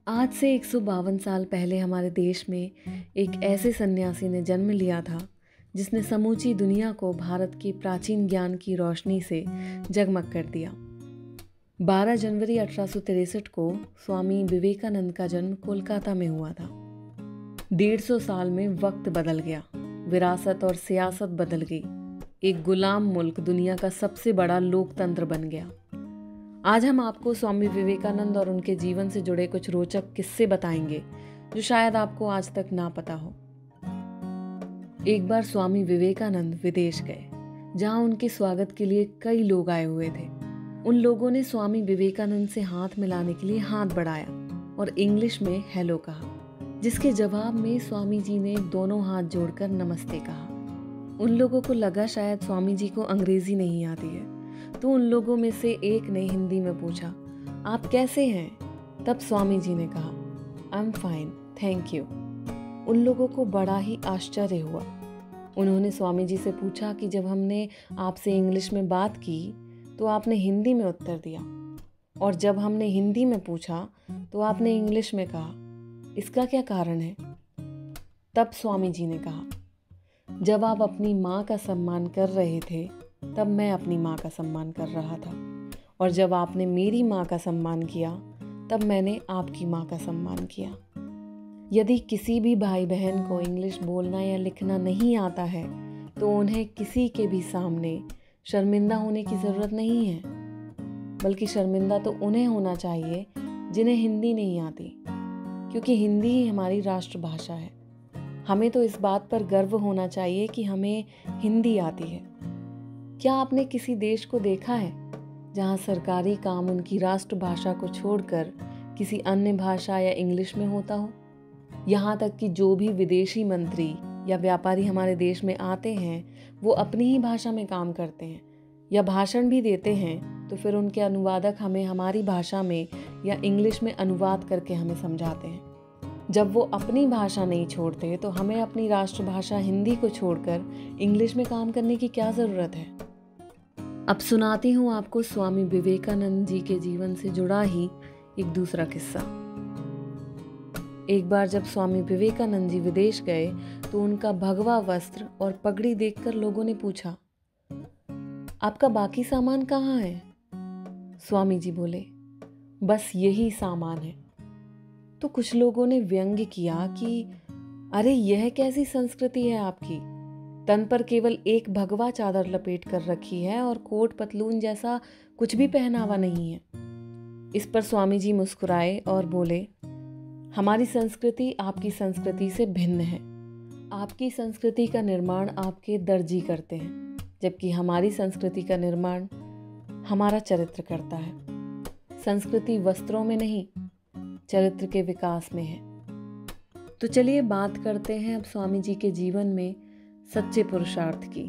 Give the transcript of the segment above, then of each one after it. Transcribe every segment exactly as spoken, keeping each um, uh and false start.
आज से एक सौ बावन साल पहले हमारे देश में एक ऐसे सन्यासी ने जन्म लिया था जिसने समूची दुनिया को भारत के प्राचीन ज्ञान की रोशनी से जगमग कर दिया। बारह जनवरी अठारह सौ तिरसठ को स्वामी विवेकानंद का जन्म कोलकाता में हुआ था। डेढ़ सौ साल में वक्त बदल गया, विरासत और सियासत बदल गई। एक गुलाम मुल्क दुनिया का सबसे बड़ा लोकतंत्र बन गया। आज हम आपको स्वामी विवेकानंद और उनके जीवन से जुड़े कुछ रोचक किस्से बताएंगे जो शायद आपको आज तक ना पता हो। एक बार स्वामी विवेकानंद विदेश गए, जहां उनके स्वागत के लिए कई लोग आए हुए थे। उन लोगों ने स्वामी विवेकानंद से हाथ मिलाने के लिए हाथ बढ़ाया और इंग्लिश में हेलो कहा, जिसके जवाब में स्वामी जी ने दोनों हाथ जोड़कर नमस्ते कहा। उन लोगों को लगा शायद स्वामी जी को अंग्रेजी नहीं आती है, तो उन लोगों में से एक ने हिंदी में पूछा, आप कैसे हैं? तब स्वामी जी ने कहा, I am fine, thank you. उन लोगों को बड़ा ही आश्चर्य हुआ। उन्होंने स्वामी जी से पूछा कि जब हमने आपसे इंग्लिश में बात की तो आपने हिंदी में उत्तर दिया, और जब हमने हिंदी में पूछा तो आपने इंग्लिश में कहा, इसका क्या कारण है? तब स्वामी जी ने कहा, जब आप अपनी माँ का सम्मान कर रहे थे तब मैं अपनी माँ का सम्मान कर रहा था, और जब आपने मेरी माँ का सम्मान किया तब मैंने आपकी माँ का सम्मान किया। यदि किसी भी भाई बहन को इंग्लिश बोलना या लिखना नहीं आता है तो उन्हें किसी के भी सामने शर्मिंदा होने की ज़रूरत नहीं है, बल्कि शर्मिंदा तो उन्हें होना चाहिए जिन्हें हिंदी नहीं आती, क्योंकि हिंदी ही हमारी राष्ट्रभाषा है। हमें तो इस बात पर गर्व होना चाहिए कि हमें हिंदी आती है। क्या आपने किसी देश को देखा है जहां सरकारी काम उनकी राष्ट्रभाषा को छोड़कर किसी अन्य भाषा या इंग्लिश में होता हो? यहाँ तक कि जो भी विदेशी मंत्री या व्यापारी हमारे देश में आते हैं वो अपनी ही भाषा में काम करते हैं या भाषण भी देते हैं, तो फिर उनके अनुवादक हमें हमारी भाषा में या इंग्लिश में अनुवाद करके हमें समझाते हैं। जब वो अपनी भाषा नहीं छोड़ते तो हमें अपनी राष्ट्रभाषा हिंदी को छोड़कर इंग्लिश में काम करने की क्या ज़रूरत है? अब सुनाती हूँ आपको स्वामी विवेकानंद जी के जीवन से जुड़ा ही एक दूसरा किस्सा। एक बार जब स्वामी विवेकानंद जी विदेश गए तो उनका भगवा वस्त्र और पगड़ी देखकर लोगों ने पूछा, आपका बाकी सामान कहाँ है? स्वामी जी बोले, बस यही सामान है। तो कुछ लोगों ने व्यंग्य किया कि अरे यह कैसी संस्कृति है आपकी, तन पर केवल एक भगवा चादर लपेट कर रखी है और कोट पतलून जैसा कुछ भी पहनावा नहीं है। इस पर स्वामी जी मुस्कुराए और बोले, हमारी संस्कृति आपकी संस्कृति से भिन्न है। आपकी संस्कृति का निर्माण आपके दर्जी करते हैं, जबकि हमारी संस्कृति का निर्माण हमारा चरित्र करता है। संस्कृति वस्त्रों में नहीं, चरित्र के विकास में है। तो चलिए बात करते हैं अब स्वामी जी के जीवन में सच्चे पुरुषार्थ की।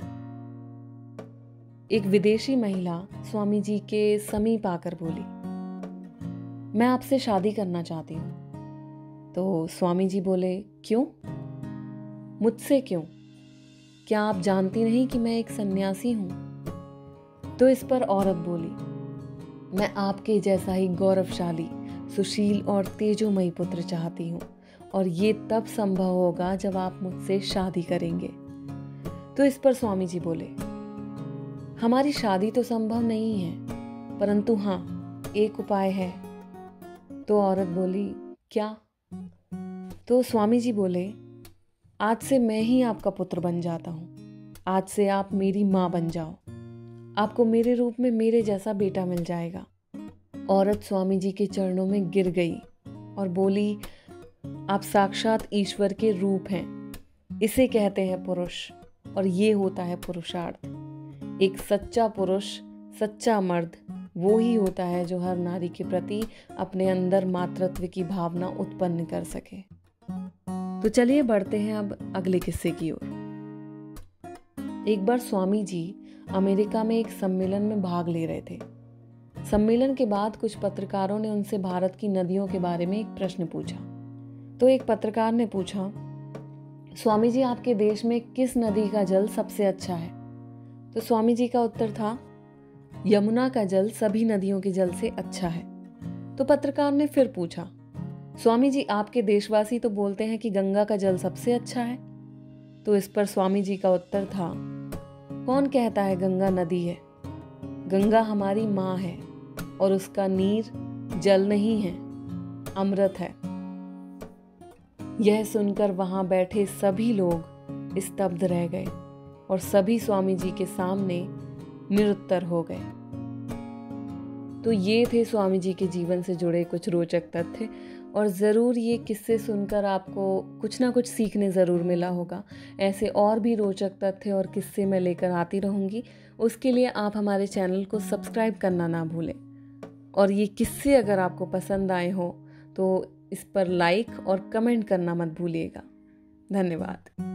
एक विदेशी महिला स्वामी जी के समीप आकर बोली, मैं आपसे शादी करना चाहती हूँ। तो स्वामी जी बोले, क्यों? मुझसे क्यों? क्या आप जानती नहीं कि मैं एक सन्यासी हूँ? तो इस पर औरत बोली, मैं आपके जैसा ही गौरवशाली, सुशील और तेजोमयी पुत्र चाहती हूँ, और ये तब संभव होगा जब आप मुझसे शादी करेंगे। तो इस पर स्वामी जी बोले, हमारी शादी तो संभव नहीं है, परंतु हाँ, एक उपाय है। तो औरत बोली, क्या? तो स्वामी जी बोले, आज से मैं ही आपका पुत्र बन जाता हूँ। आज से आप मेरी माँ बन जाओ। आपको मेरे रूप में मेरे जैसा बेटा मिल जाएगा। औरत स्वामी जी के चरणों में गिर गई और बोली, आप साक्षात ईश्वर के रूप हैं। इसे कहते हैं पुरुष, और ये होता है पुरुषार्थ। एक सच्चा पुरुष, सच्चा मर्द वो ही होता है जो हर नारी के प्रति अपने अंदर मातृत्व की भावना उत्पन्न कर सके। तो चलिए बढ़ते हैं अब अगले किस्से की ओर। एक बार स्वामी जी अमेरिका में एक सम्मेलन में भाग ले रहे थे। सम्मेलन के बाद कुछ पत्रकारों ने उनसे भारत की नदियों के बारे में एक प्रश्न पूछा। तो एक पत्रकार ने पूछा, स्वामी जी आपके देश में किस नदी का जल सबसे अच्छा है? तो स्वामी जी का उत्तर था, यमुना का जल सभी नदियों के जल से अच्छा है। तो पत्रकार ने फिर पूछा, स्वामी जी, आपके देशवासी तो बोलते हैं कि गंगा का जल सबसे अच्छा है। तो इस पर स्वामी जी का उत्तर था, कौन कहता है गंगा नदी है? गंगा हमारी माँ है और उसका नीर जल नहीं है, अमृत है। यह सुनकर वहां बैठे सभी लोग स्तब्ध रह गए और सभी स्वामी जी के सामने निरुत्तर हो गए। तो ये थे स्वामी जी के जीवन से जुड़े कुछ रोचक तथ्य, और ज़रूर ये किस्से सुनकर आपको कुछ ना कुछ सीखने ज़रूर मिला होगा। ऐसे और भी रोचक तथ्य और किस्से मैं लेकर आती रहूँगी। उसके लिए आप हमारे चैनल को सब्सक्राइब करना ना भूलें, और ये किस्से अगर आपको पसंद आए हों तो इस पर लाइक और कमेंट करना मत भूलिएगा। धन्यवाद।